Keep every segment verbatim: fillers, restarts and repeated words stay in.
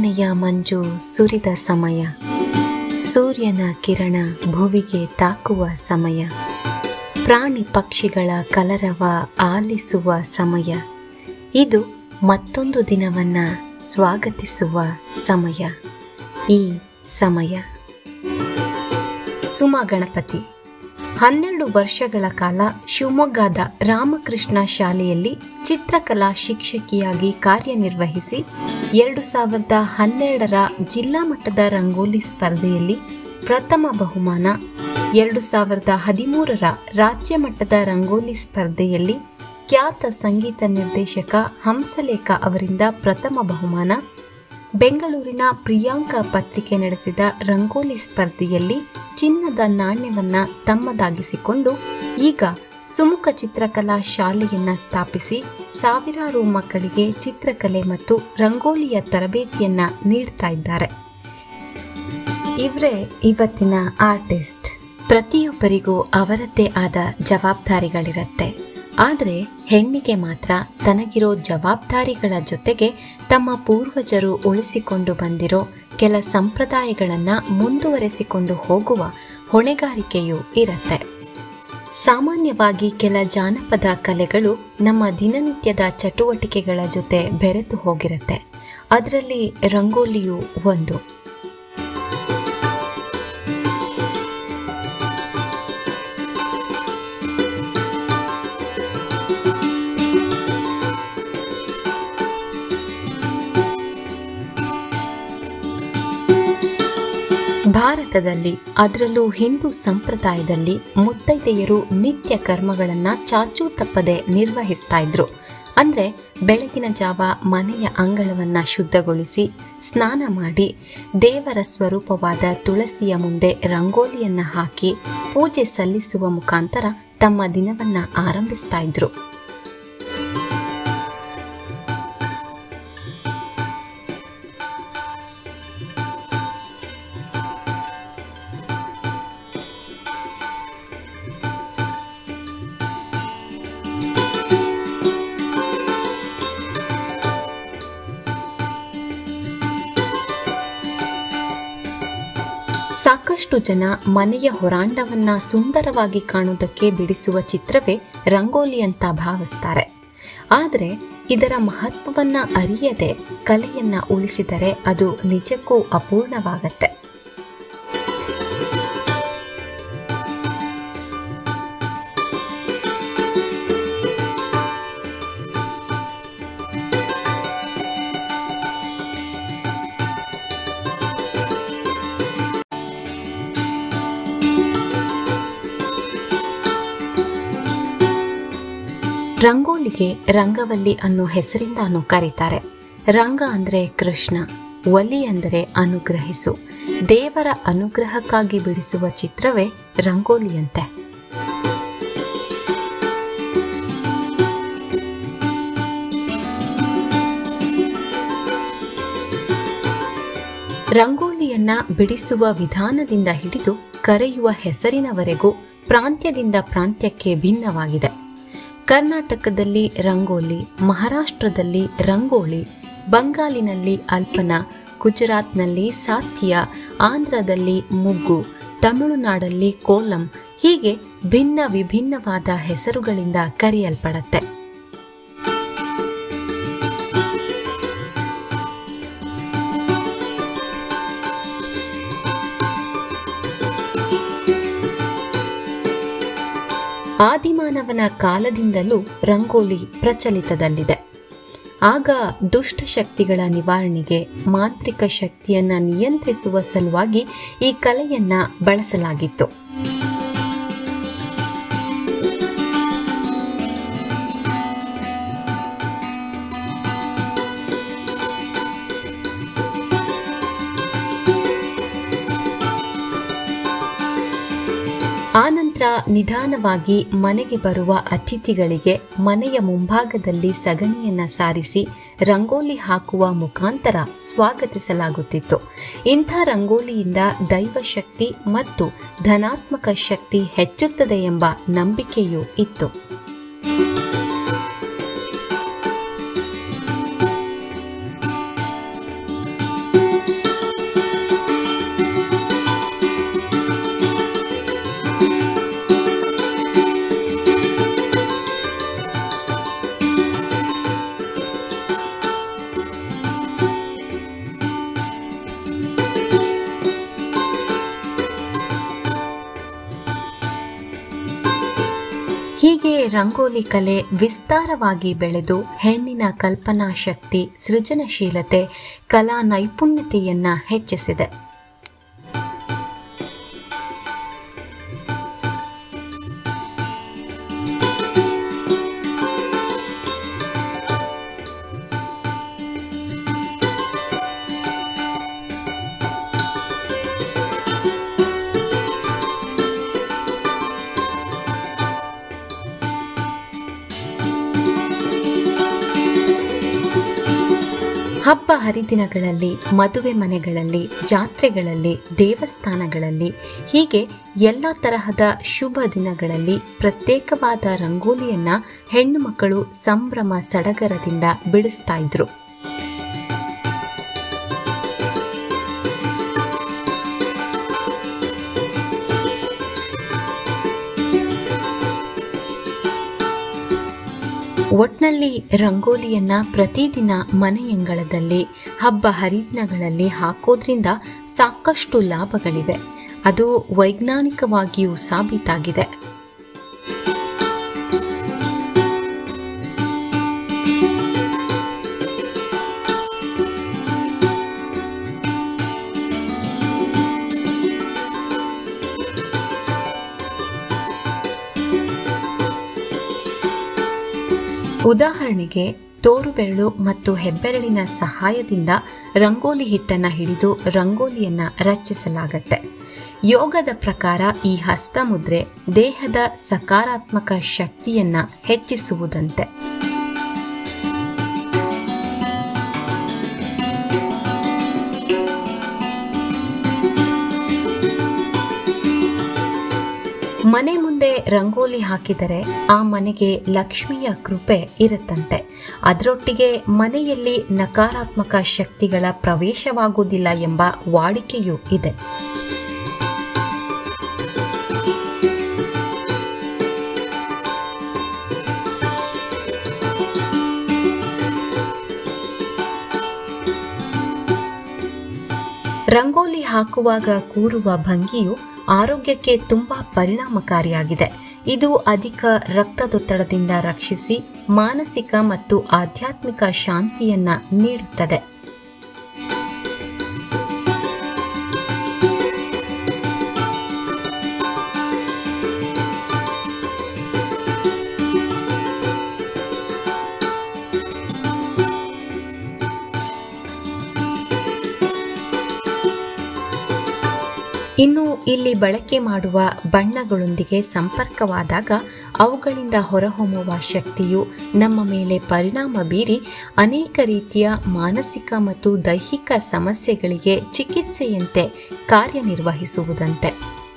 ಹುಣ್ಣಿಮೆಯ ಮಂಜು ಸುರಿದ ಸಮಯ, ಸೂರ್ಯನ ಕಿರಣ ಭುವಿಗೆ ತಾಕುವ ಸಮಯ, ಪ್ರಾಣಿ ಪಕ್ಷಿಗಳ ಕಲರವ ಆಲಿಸುವ ಸಮಯ. ಇದು ಮತ್ತೊಂದು ದಿನವನ್ನ ಸ್ವಾಗತಿಸುವ ಸಮಯ. ಈ ಸಮಯ ಸುಮಾ ಗಣಪತಿ ಹನ್ನೆರಡು ವರ್ಷಗಳ ಕಾಲ ಶಿವಮೊಗ್ಗದ ರಾಮಕೃಷ್ಣ ಶಾಲೆಯಲ್ಲಿ ಚಿತ್ರಕಲಾ ಶಿಕ್ಷಕಿಯಾಗಿ ಕಾರ್ಯನಿರ್ವಹಿಸಿ ಎರಡು ಸಾವಿರದ ಹನ್ನೆರಡರ ಜಿಲ್ಲಾ ಮಟ್ಟದ ರಂಗೋಲಿ ಸ್ಪರ್ಧೆಯಲ್ಲಿ ಪ್ರಥಮ ಬಹುಮಾನ, ಎರಡು ಸಾವಿರದ ಹದಿಮೂರರ ರಾಜ್ಯ ಮಟ್ಟದ ರಂಗೋಲಿ ಸ್ಪರ್ಧೆಯಲ್ಲಿ ಖ್ಯಾತ ಸಂಗೀತ ನಿರ್ದೇಶಕ ಹಂಸಲೇಖ ಅವರಿಂದ ಪ್ರಥಮ ಬಹುಮಾನ, ಬೆಂಗಳೂರಿನ ಪ್ರಿಯಾಂಕಾ ಪತ್ರಿಕೆ ನಡೆಸಿದ ರಂಗೋಲಿ ಸ್ಪರ್ಧೆಯಲ್ಲಿ ಚಿನ್ನದ ನಾಣ್ಯವನ್ನ ತಮ್ಮದಾಗಿಸಿಕೊಂಡು ಈಗ ಸುಮುಖ ಚಿತ್ರಕಲಾ ಶಾಲೆಯನ್ನ ಸ್ಥಾಪಿಸಿ ಸಾವಿರಾರು ಮಕ್ಕಳಿಗೆ ಚಿತ್ರಕಲೆ ಮತ್ತು ರಂಗೋಲಿಯ ತರಬೇತಿಯನ್ನ ನೀಡ್ತಾ ಇದ್ದಾರೆ. ಇವರೇ ಇವತ್ತಿನ ಆರ್ಟಿಸ್ಟ್. ಪ್ರತಿಯೊಬ್ಬರಿಗೂ ಅವರದ್ದೇ ಆದ ಜವಾಬ್ದಾರಿಗಳಿರುತ್ತೆ. ಆದರೆ ಹೆಣ್ಣಿಗೆ ಮಾತ್ರ ತನಗಿರೋ ಜವಾಬ್ದಾರಿಗಳ ಜೊತೆಗೆ ತಮ್ಮ ಪೂರ್ವಜರು ಉಳಿಸಿಕೊಂಡು ಬಂದಿರೋ ಕೆಲ ಸಂಪ್ರದಾಯಗಳನ್ನು ಮುಂದುವರೆಸಿಕೊಂಡು ಹೋಗುವ ಹೊಣೆಗಾರಿಕೆಯೂ ಇರುತ್ತೆ. ಸಾಮಾನ್ಯವಾಗಿ ಕೆಲ ಜಾನಪದ ಕಲೆಗಳು ನಮ್ಮ ದಿನನಿತ್ಯದ ಚಟುವಟಿಕೆಗಳ ಜೊತೆ ಬೆರೆತು ಹೋಗಿರುತ್ತೆ. ಅದರಲ್ಲಿ ರಂಗೋಲಿಯೂ ಒಂದು. ಭಾರತದಲ್ಲಿ, ಅದರಲ್ಲೂ ಹಿಂದೂ ಸಂಪ್ರದಾಯದಲ್ಲಿ ಮುತ್ತೈದೆಯರು ನಿತ್ಯ ಕರ್ಮಗಳನ್ನು ಚಾಚೂ ತಪ್ಪದೆ ನಿರ್ವಹಿಸ್ತಾ ಇದ್ರು. ಅಂದರೆ ಬೆಳಗಿನ ಜಾವ ಮನೆಯ ಅಂಗಳವನ್ನು ಶುದ್ಧಗೊಳಿಸಿ ಸ್ನಾನ ಮಾಡಿ ದೇವರ ಸ್ವರೂಪವಾದ ತುಳಸಿಯ ಮುಂದೆ ರಂಗೋಲಿಯನ್ನು ಹಾಕಿ ಪೂಜೆ ಸಲ್ಲಿಸುವ ಮುಖಾಂತರ ತಮ್ಮ ದಿನವನ್ನು ಆರಂಭಿಸ್ತಾ ಇದ್ರು. ಸಾಕಷ್ಟು ಜನ ಮನೆಯ ಹೊರಾಂಡವನ್ನ ಸುಂದರವಾಗಿ ಕಾಣುವುದಕ್ಕೆ ಬಿಡಿಸುವ ಚಿತ್ರವೇ ರಂಗೋಲಿ ಅಂತ ಭಾವಿಸ್ತಾರೆ. ಆದರೆ ಇದರ ಮಹತ್ವವನ್ನ ಅರಿಯದೆ ಕಲೆಯನ್ನ ಉಳಿಸಿದರೆ ಅದು ನಿಜಕ್ಕೂ ಅಪೂರ್ಣವಾಗತ್ತೆ. ರಂಗೋಲಿಗೆ ರಂಗವಲ್ಲಿ ಅನ್ನೋ ಹೆಸರಿಂದಾನು ಕರೀತಾರೆ. ರಂಗ ಅಂದರೆ ಕೃಷ್ಣ, ವಲಿ ಅಂದರೆ ಅನುಗ್ರಹಿಸು. ದೇವರ ಅನುಗ್ರಹಕ್ಕಾಗಿ ಬಿಡಿಸುವ ಚಿತ್ರವೇ ರಂಗೋಲಿಯಂತೆ. ರಂಗೋಲಿಯನ್ನ ಬಿಡಿಸುವ ವಿಧಾನದಿಂದ ಹಿಡಿದು ಕರೆಯುವ ಹೆಸರಿನವರೆಗೂ ಪ್ರಾಂತ್ಯದಿಂದ ಪ್ರಾಂತ್ಯಕ್ಕೆ ಭಿನ್ನವಾಗಿದೆ. ಕರ್ನಾಟಕದಲ್ಲಿ ರಂಗೋಲಿ, ಮಹಾರಾಷ್ಟ್ರದಲ್ಲಿ ರಂಗೋಲಿ, ಬಂಗಾಲಿನಲ್ಲಿ ಅಲ್ಪನ, ಗುಜರಾತ್ನಲ್ಲಿ ಸಾಥಿಯಾ, ಆಂಧ್ರದಲ್ಲಿ ಮುಗ್ಗು, ತಮಿಳುನಾಡಲ್ಲಿ ಕೋಲಂ, ಹೀಗೆ ಭಿನ್ನ ವಿಭಿನ್ನವಾದ ಹೆಸರುಗಳಿಂದ ಕರೆಯಲ್ಪಡುತ್ತೆ. ಆದಿಮಾನವನ ಕಾಲದಿಂದಲೂ ರಂಗೋಲಿ ಪ್ರಚಲಿತದಲ್ಲಿದೆ. ಆಗ ದುಷ್ಟಶಕ್ತಿಗಳ ನಿವಾರಣೆಗೆ, ಮಾಂತ್ರಿಕ ಶಕ್ತಿಯನ್ನು ನಿಯಂತ್ರಿಸುವ ಸಲುವಾಗಿ ಈ ಕಲೆಯನ್ನ ಬಳಸಲಾಗಿತ್ತು. ಆನಂತರ ನಿಧಾನವಾಗಿ ಮನೆಗೆ ಬರುವ ಅತಿಥಿಗಳಿಗೆ ಮನೆಯ ಮುಂಭಾಗದಲ್ಲಿ ಸಗಣಿಯನ್ನ ಸಾರಿಸಿ ರಂಗೋಲಿ ಹಾಕುವ ಮುಖಾಂತರ ಸ್ವಾಗತಿಸಲಾಗುತ್ತಿತ್ತು. ಇಂಥ ರಂಗೋಲಿಯಿಂದ ದೈವಶಕ್ತಿ ಮತ್ತು ಧನಾತ್ಮಕ ಶಕ್ತಿ ಹೆಚ್ಚುತ್ತದೆ ಎಂಬ ನಂಬಿಕೆಯೂ ಇತ್ತು. ರಂಗೋಲಿ ಕಲೆ ವಿಸ್ತಾರವಾಗಿ ಬೆಳೆದು ಹೆಣ್ಣಿನ ಕಲ್ಪನಾ ಶಕ್ತಿ, ಸೃಜನಶೀಲತೆ, ಕಲಾ ನೈಪುಣ್ಯತೆಯನ್ನ ಹೆಚ್ಚಿಸಿದೆ. ಹಬ್ಬ ಹರಿದಿನಗಳಲ್ಲಿ, ಮದುವೆ ಮನೆಗಳಲ್ಲಿ, ಜಾತ್ರೆಗಳಲ್ಲಿ, ದೇವಸ್ಥಾನಗಳಲ್ಲಿ ಹೀಗೆ ಎಲ್ಲ ತರಹದ ಶುಭ ದಿನಗಳಲ್ಲಿ ಪ್ರತ್ಯೇಕವಾದ ರಂಗೋಲಿಯನ್ನ ಹೆಣ್ಣು ಮಕ್ಕಳು ಸಂಭ್ರಮ ಸಡಗರದಿಂದ ಬಿಡಿಸ್ತಾ ಇದ್ರು. ಒಟ್ನಲ್ಲಿ ರಂಗೋಲಿಯನ್ನ ಪ್ರತಿದಿನ ಮನೆಯಂಗಳದಲ್ಲಿ, ಹಬ್ಬ ಹರಿದಿನಗಳಲ್ಲಿ ಹಾಕೋದ್ರಿಂದ ಸಾಕಷ್ಟು ಲಾಭಗಳಿವೆ. ಅದು ವೈಜ್ಞಾನಿಕವಾಗಿಯೂ ಸಾಬೀತಾಗಿದೆ. ಉದಾಹರಣೆಗೆ, ತೋರುಬೆರಳು ಮತ್ತು ಹೆಬ್ಬೆರಳಿನ ಸಹಾಯದಿಂದ ರಂಗೋಲಿ ಹಿಟ್ಟನ್ನು ಹಿಡಿದು ರಂಗೋಲಿಯನ್ನ ರಚಿಸಲಾಗತ್ತೆ. ಯೋಗದ ಪ್ರಕಾರ ಈ ಹಸ್ತಮುದ್ರೆ ದೇಹದ ಸಕಾರಾತ್ಮಕ ಶಕ್ತಿಯನ್ನ ಹೆಚ್ಚಿಸುವುದಂತೆ. ಮನೆ ಮುಂದೆ ರಂಗೋಲಿ ಹಾಕಿದರೆ ಆ ಮನೆಗೆ ಲಕ್ಷ್ಮಿಯ ಕೃಪೆ ಇರುತ್ತಂತೆ. ಅದರೊಟ್ಟಿಗೆ ಮನೆಯಲ್ಲಿ ನಕಾರಾತ್ಮಕ ಶಕ್ತಿಗಳ ಪ್ರವೇಶವಾಗುವುದಿಲ್ಲ ಎಂಬ ವಾಡಿಕೆಯೂ ಇದೆ. ರಂಗೋಲಿ ಹಾಕುವಾಗ ಕೂರುವ ಭಂಗಿಯು ಆರೋಗ್ಯಕ್ಕೆ ತುಂಬಾ ಪರಿಣಾಮಕಾರಿಯಾಗಿದೆ. ಇದು ಅಧಿಕ ರಕ್ತದೊತ್ತಡದಿಂದ ರಕ್ಷಿಸಿ ಮಾನಸಿಕ ಮತ್ತು ಆಧ್ಯಾತ್ಮಿಕ ಶಾಂತಿಯನ್ನ ನೀಡುತ್ತದೆ. ಇನ್ನು ಇಲ್ಲಿ ಬಳಕೆ ಮಾಡುವ ಬಣ್ಣಗಳೊಂದಿಗೆ ಸಂಪರ್ಕವಾದಾಗ ಅವುಗಳಿಂದ ಹೊರಹೊಮ್ಮುವ ಶಕ್ತಿಯು ನಮ್ಮ ಮೇಲೆ ಪರಿಣಾಮ ಬೀರಿ ಅನೇಕ ರೀತಿಯ ಮಾನಸಿಕ ಮತ್ತು ದೈಹಿಕ ಸಮಸ್ಯೆಗಳಿಗೆ ಚಿಕಿತ್ಸೆಯಂತೆ ಕಾರ್ಯನಿರ್ವಹಿಸುವುದಂತೆ.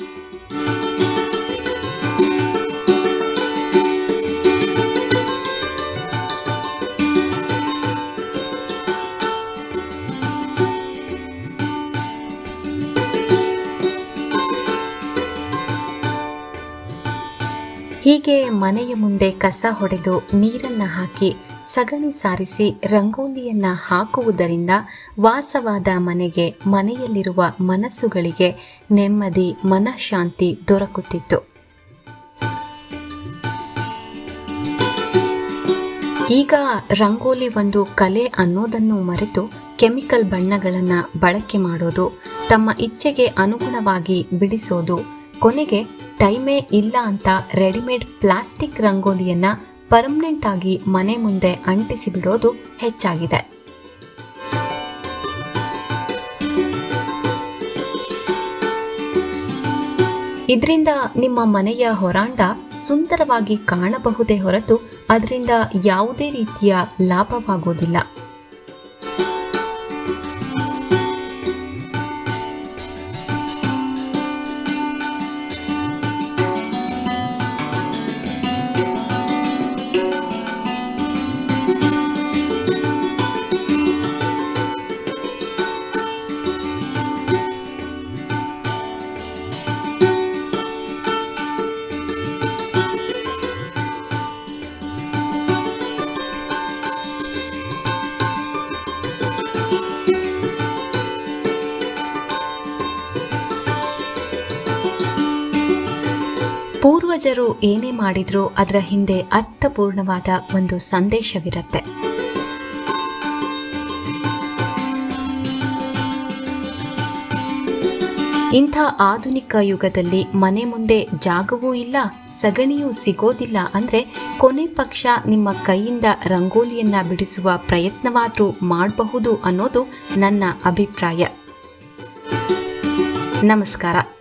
ಹೀಗೆ ಮನೆಯ ಮುಂದೆ ಕಸ ಹೊಡೆದು ನೀರನ್ನ ಹಾಕಿ ಸಗಣಿ ಸಾರಿಸಿ ರಂಗೋಲಿಯನ್ನ ಹಾಕುವುದರಿಂದ ವಾಸವಾದ ಮನೆಗೆ, ಮನೆಯಲ್ಲಿರುವ ಮನಸ್ಸುಗಳಿಗೆ ನೆಮ್ಮದಿ, ಮನಃಶಾಂತಿ ದೊರಕುತ್ತಿತ್ತು. ಈಗ ರಂಗೋಲಿ ಒಂದು ಕಲೆ ಅನ್ನೋದನ್ನು ಮರೆತು ಕೆಮಿಕಲ್ ಬಣ್ಣಗಳನ್ನ ಬಳಕೆ ಮಾಡೋದು, ತಮ್ಮ ಇಚ್ಛೆಗೆ ಅನುಗುಣವಾಗಿ ಬಿಡಿಸೋದು, ಕೊನೆಗೆ ಟೈಮೇ ಇಲ್ಲ ಅಂತ ರೆಡಿಮೇಡ್ ಪ್ಲಾಸ್ಟಿಕ್ ರಂಗೋಲಿಯನ್ನ ಪರ್ಮನೆಂಟ್ ಆಗಿ ಮನೆ ಮುಂದೆ ಅಂಟಿಸಿ ಬಿಡೋದು ಹೆಚ್ಚಾಗಿದೆ. ಇದರಿಂದ ನಿಮ್ಮ ಮನೆಯ ಹೊರಾಂಡ ಸುಂದರವಾಗಿ ಕಾಣಬಹುದೇ ಹೊರತು ಅದರಿಂದ ಯಾವುದೇ ರೀತಿಯ ಲಾಭವಾಗುವುದಿಲ್ಲ. ಪೂರ್ವಜರು ಏನೇ ಮಾಡಿದ್ರೂ ಅದರ ಹಿಂದೆ ಅರ್ಥಪೂರ್ಣವಾದ ಒಂದು ಸಂದೇಶವಿರುತ್ತೆ. ಇಂಥ ಆಧುನಿಕ ಯುಗದಲ್ಲಿ ಮನೆ ಮುಂದೆ ಜಾಗವೂ ಇಲ್ಲ, ಸಗಣಿಯೂ ಸಿಗೋದಿಲ್ಲ ಅಂದ್ರೆ ಕೊನೆ ಪಕ್ಷ ನಿಮ್ಮ ಕೈಯಿಂದ ರಂಗೋಲಿಯನ್ನ ಬಿಡಿಸುವ ಪ್ರಯತ್ನವಾದ್ರೂ ಮಾಡಬಹುದು ಅನ್ನೋದು ನನ್ನ ಅಭಿಪ್ರಾಯ. ನಮಸ್ಕಾರ.